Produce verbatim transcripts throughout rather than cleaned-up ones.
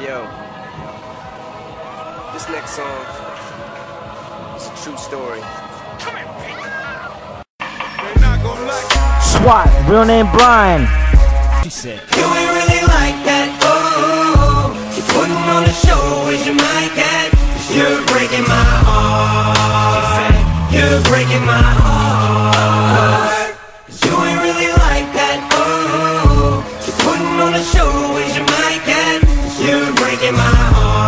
Yo, this next song is a true story. Swat, real name Brian. She said, you ain't really like that, oh. You're putting on a show, is your mic at? You're breaking my heart. You're breaking my heart. You ain't really like that, oh. You're putting on a show, is your mic at? You're breaking my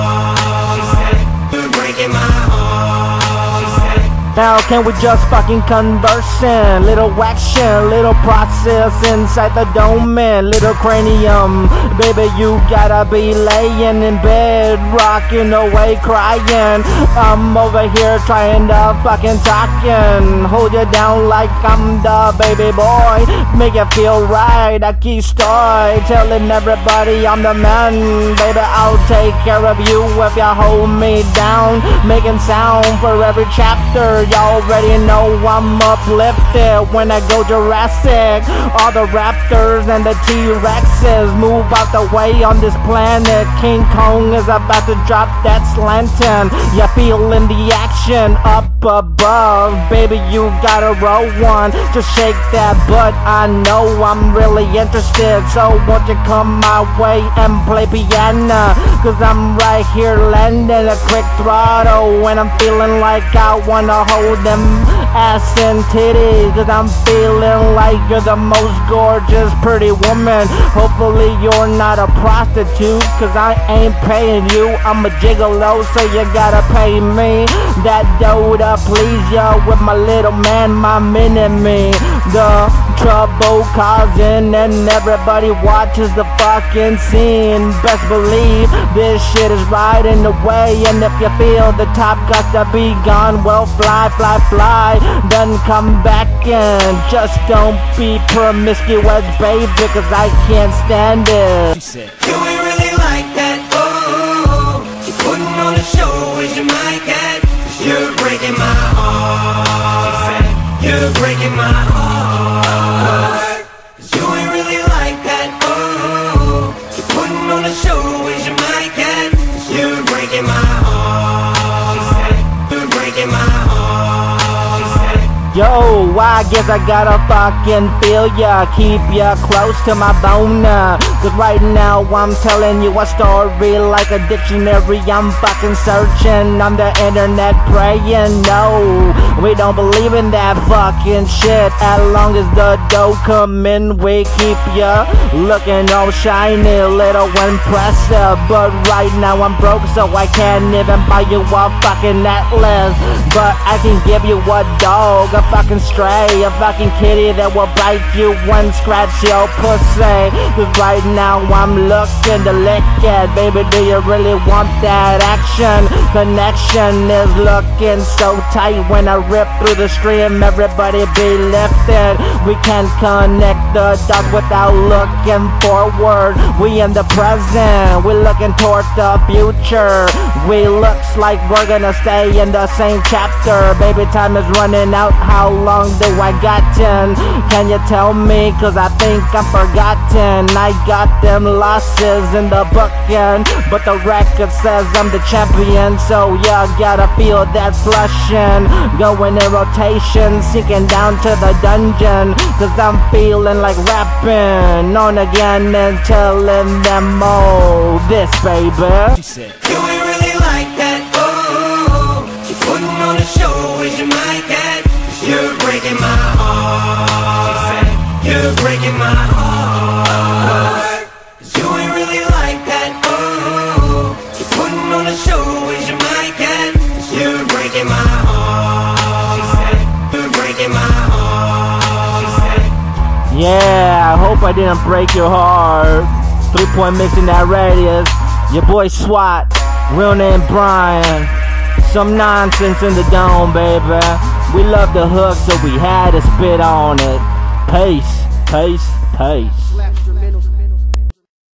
heart. You're breaking my heart. Now can we just fucking conversing? Little action, little process inside the dome, man. Little cranium. Baby, you gotta be laying in bed, rocking away, crying. I'm over here trying to fucking talking. Hold you down like I'm the baby boy. Make it feel right, I keep story. Telling everybody I'm the man. Baby, I'll take care of you if you hold me down. Making sound for every chapter. Y'all already know I'm uplifted when I go Jurassic. All the raptors and the T-Rexes move out the way on this planet. King Kong is about to drop that slanting. You're feeling the action up above. Baby, you gotta roll one. Just shake that butt. I know I'm really interested. So won't you come my way and play piano? Cause I'm right here landing a quick throttle when I'm feeling like I wanna hold them ass and titties. Cause I'm feeling like you're the most gorgeous pretty woman. Hopefully you're not a prostitute, cause I ain't paying you. I'm a gigolo, so you gotta pay me that dough to please ya with my little man, my mini-me. The trouble causing and everybody watches the fucking scene. Best believe this shit is right in the way. And if you feel the top got to be gone, well fly, fly, fly, then come back in. Just don't be promiscuous, baby, cause I can't stand it. she said, you ain't really like that, oh. You're putting on a show, is your mic at? You're breaking my heart. You're breaking my heart. You ain't really like that, oh. You're putting on a show, is your mic at? You're breaking my heart. You're breaking my heart. Yo, I guess I gotta fucking feel ya, keep ya close to my bone. Cause right now I'm telling you a story like a dictionary. I'm fucking searching on the internet praying. No, we don't believe in that fucking shit. As long as the dough come in, we keep ya looking all shiny, little impressive. But right now I'm broke, so I can't even buy you a fucking atlas. But I can give you a dog, a fucking stray, a fucking kitty that will bite you and scratch your pussy. Cause right now I'm looking to lick it. Baby, do you really want that action? Connection is looking so tight. When I rip through the stream, everybody be lifted. We can't connect the dots without looking forward. We in the present, we looking toward the future. We looks like we're gonna stay in the same chapter. Baby, time is running out. How long do I got ten? Can you tell me? Cause I think I'm forgotten. I got them losses in the booking, but the record says I'm the champion. So yeah, gotta feel that flushing, going in rotation, sinking down to the dungeon. Cause I'm feeling like rapping on again and telling them all this, baby. she said, you ain't really like that, oh. You're putting on a show, is your mic at? You're breaking my heart. You're breaking my heart. You ain't really like that, oh. You're putting on a show, is your mic at? You're breaking my heart. You're breaking my heart. Yeah, I hope I didn't break your heart. Three point mix in that radius. Your boy SWAT, real name Brian. Some nonsense in the dome, baby. We love the hook, so we had to spit on it. Peace, peace, peace.